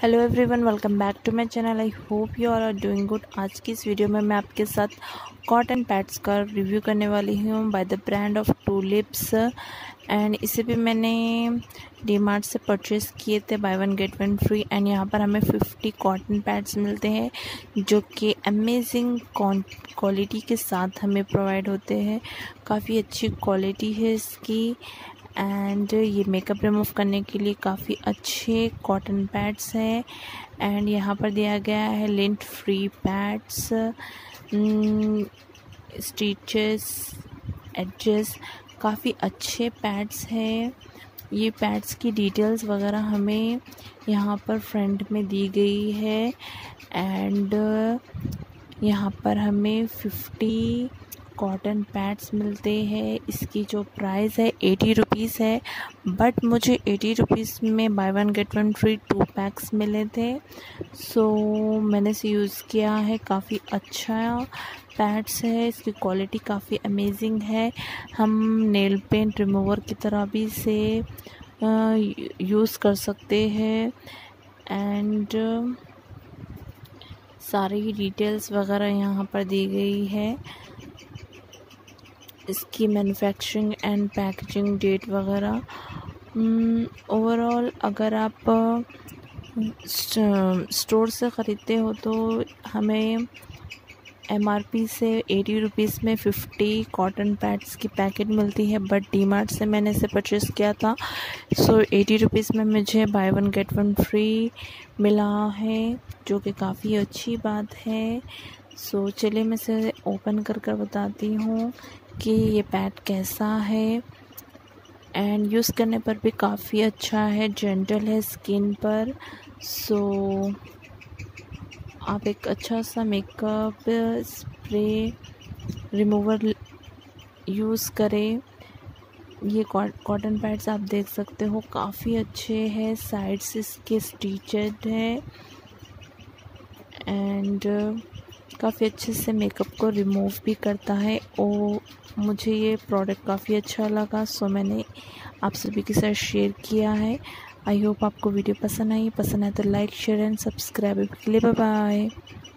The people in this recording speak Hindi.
Hello everyone, welcome back to my channel. I hope you are doing good. आज की इस वीडियो में मैं आपके साथ कॉटन पैड्स का रिव्यू करने वाली हूँ by the brand of Tulips. And इसे भी मैंने डीमार्ट से परचेज़ किए थे, buy one get one free. And यहाँ पर हमें 50 कॉटन पैड्स मिलते हैं जो कि अमेजिंग क्वालिटी के साथ हमें प्रोवाइड होते हैं। काफ़ी अच्छी क्वालिटी है इसकी। एंड ये मेकअप रिमूव करने के लिए काफ़ी अच्छे कॉटन पैड्स हैं। एंड यहाँ पर दिया गया है lint free pads, stitches, edges, काफ़ी अच्छे पैड्स हैं। ये पैड्स की डिटेल्स वगैरह हमें यहाँ पर फ्रंट में दी गई है। एंड यहाँ पर हमें 50 कॉटन पैड्स मिलते हैं। इसकी जो प्राइस है 80 रुपीज़ है, बट मुझे 80 रुपीज़ में buy one get one free 2 packs मिले थे। सो मैंने इसे यूज़ किया है। काफ़ी अच्छा पैड्स है, इसकी क्वालिटी काफ़ी अमेजिंग है। हम नेल पेंट रिमूवर की तरह भी इसे यूज़ कर सकते हैं। एंड सारी डिटेल्स वगैरह यहाँ पर दी गई है, इसकी मैन्युफैक्चरिंग एंड पैकेजिंग डेट वगैरह। ओवरऑल अगर आप स्टोर से ख़रीदते हो तो हमें MRP से 80 रुपीज़ में 50 कॉटन पैड्स की पैकेट मिलती है, बट डीमार्ट से मैंने इसे परचेज़ किया था। सो 80 रुपीज़ में मुझे buy one get one free मिला है, जो कि काफ़ी अच्छी बात है। सो चलिए मैं इसे ओपन कर बताती हूँ कि ये पैड कैसा है। एंड यूज़ करने पर भी काफ़ी अच्छा है, जेंटल है स्किन पर। सो आप एक अच्छा सा मेकअप स्प्रे रिमूवर यूज़ करें। ये कॉटन पैड्स आप देख सकते हो काफ़ी अच्छे हैं, साइड से इसके स्टिचेड है। एंड काफ़ी अच्छे से मेकअप को रिमूव भी करता है। और मुझे ये प्रोडक्ट काफ़ी अच्छा लगा, सो मैंने आप सभी के साथ शेयर किया है। आई होप आपको वीडियो पसंद आए तो लाइक, शेयर एंड सब्सक्राइब के लिए बाय बाय।